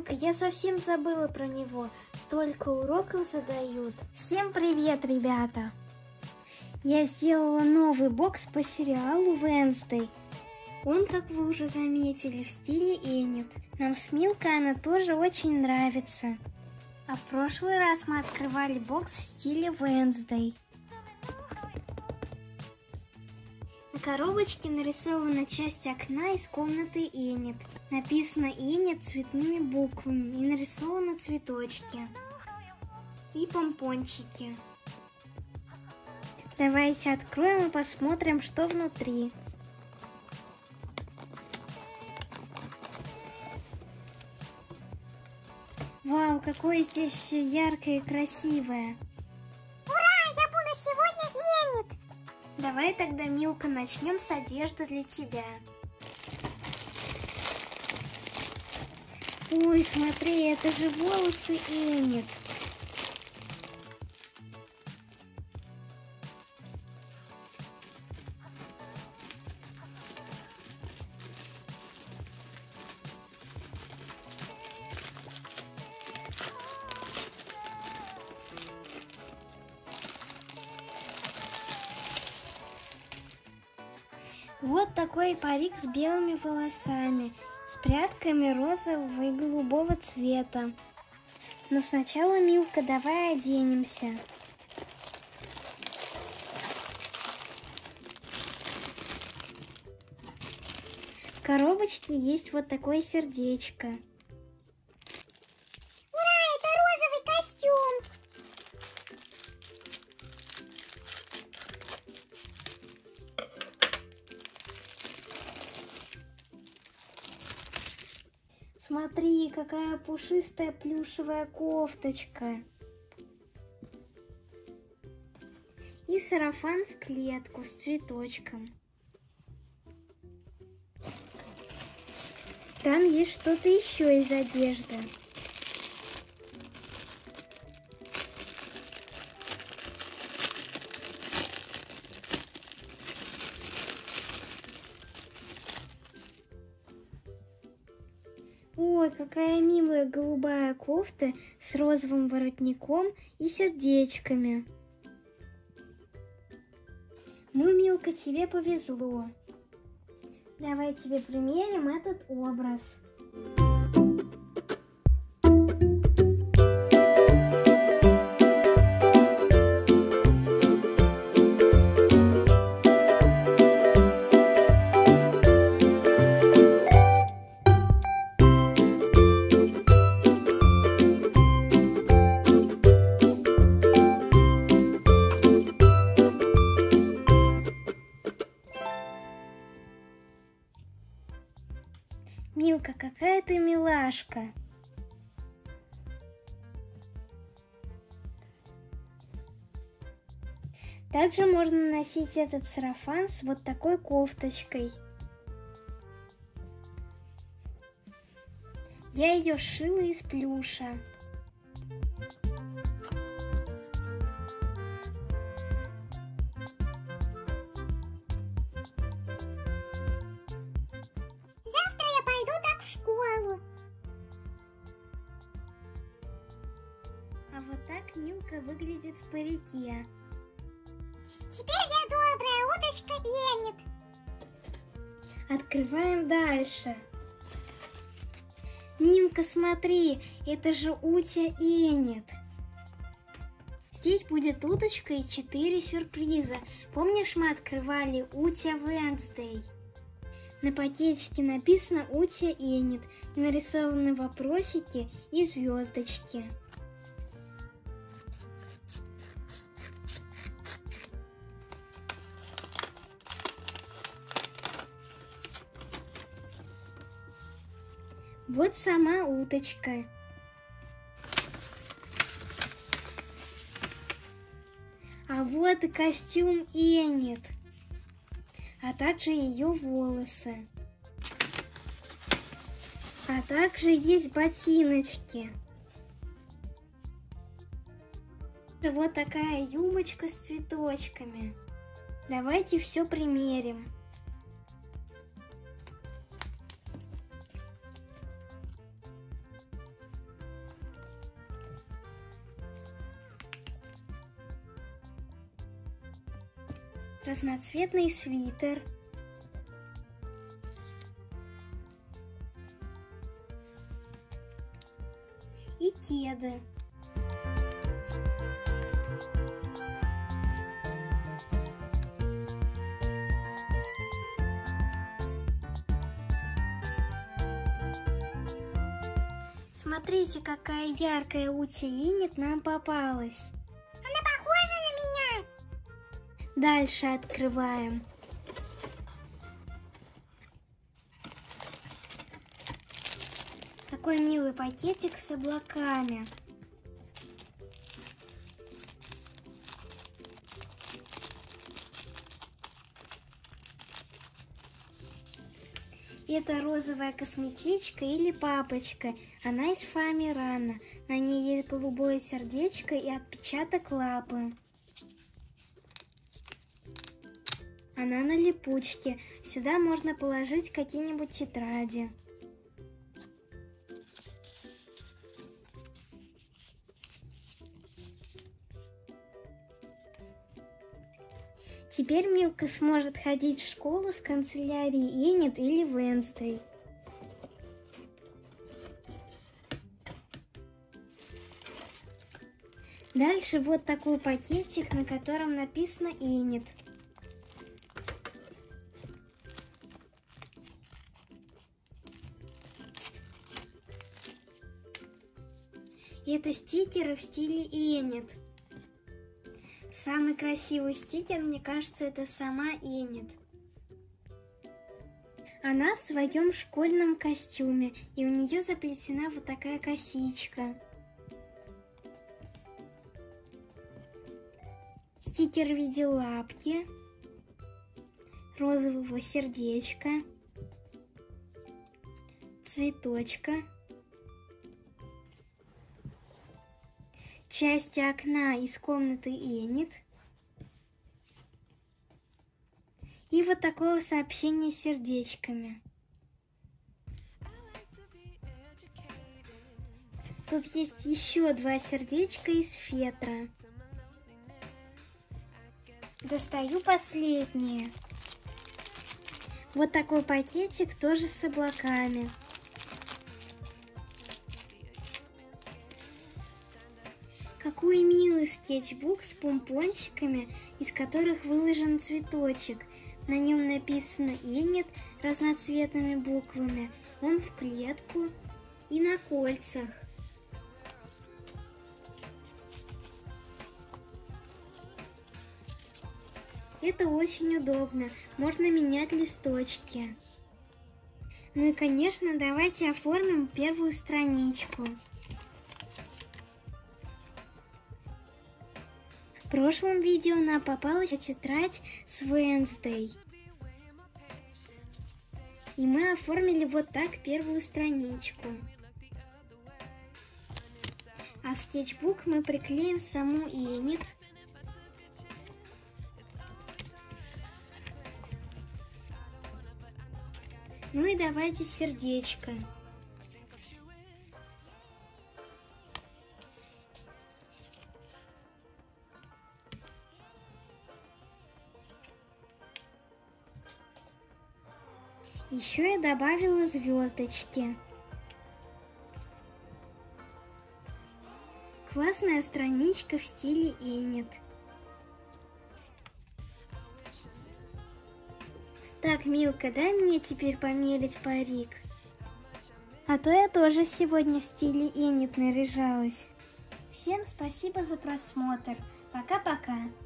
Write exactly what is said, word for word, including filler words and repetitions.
Милка, я совсем забыла про него. Столько уроков задают. Всем привет, ребята! Я сделала новый бокс по сериалу Wednesday. Он, как вы уже заметили, в стиле Enid. Нам с Милкой она тоже очень нравится. А в прошлый раз мы открывали бокс в стиле Wednesday. На коробочке нарисована часть окна из комнаты Enid. Написано Enid цветными буквами и нарисованы цветочки и помпончики. Давайте откроем и посмотрим, что внутри. Вау, какое здесь все яркое и красивое. Ура, я буду сегодня Enid. Давай тогда, Милка, начнем с одежды для тебя. Ой, смотри, это же волосы Enid. Вот такой парик с белыми волосами, с прядками розового и голубого цвета. Но сначала, Милка, давай оденемся. В коробочке есть вот такое сердечко. Ура, это розовый костюм. Смотри, какая пушистая плюшевая кофточка. И сарафан в клетку с цветочком. Там есть что-то еще из одежды. Ой, какая милая голубая кофта с розовым воротником и сердечками. Ну, Милка, тебе повезло. Давай тебе примерим этот образ. Милка, какая ты милашка. Также можно носить этот сарафан с вот такой кофточкой. Я ее сшила из плюша. А вот так Милка выглядит в парике. Теперь я добрая уточка Enid. Открываем дальше. Милка, смотри, это же утя Enid. Здесь будет уточка и четыре сюрприза. Помнишь, мы открывали утя Wednesday? На пакетике написано утя Enid и нарисованы вопросики и звездочки. Вот сама уточка. А вот и костюм Enid, а также ее волосы. А также есть ботиночки. Вот такая юбочка с цветочками. Давайте все примерим. разноцветный свитер, и кеды. Смотрите, какая яркая Ути Енит нам попалась. Она похожа на меня. Дальше открываем. Такой милый пакетик с облаками. Это розовая косметичка или папочка. Она из Фоамирана. На ней есть голубое сердечко и отпечаток лапы. Она на липучке. Сюда можно положить какие-нибудь тетради. Теперь Милка сможет ходить в школу с канцелярией Енит или Венсдей. Дальше вот такой пакетик, на котором написано Енит. И это стикеры в стиле Енит. Самый красивый стикер, мне кажется, это сама Енит. Она в своем школьном костюме, и у нее заплетена вот такая косичка. Стикер в виде лапки, розового сердечка, цветочка, части окна из комнаты Енит и вот такого сообщения с сердечками. Тут есть еще два сердечка из фетра. Достаю последнее. Вот такой пакетик тоже с облаками. Какой милый скетчбук с помпончиками, из которых выложен цветочек. На нем написано Енит разноцветными буквами. Он в клетку и на кольцах. Это очень удобно. Можно менять листочки. Ну и, конечно, давайте оформим первую страничку. В прошлом видео нам попалась тетрадь с Венсдей. И мы оформили вот так первую страничку. А в скетчбук мы приклеим саму Енит. Ну и давайте сердечко. Еще я добавила звездочки. Классная страничка в стиле Енит. Так, Милка, дай мне теперь померить парик. А то я тоже сегодня в стиле Енит наряжалась. Всем спасибо за просмотр. Пока-пока.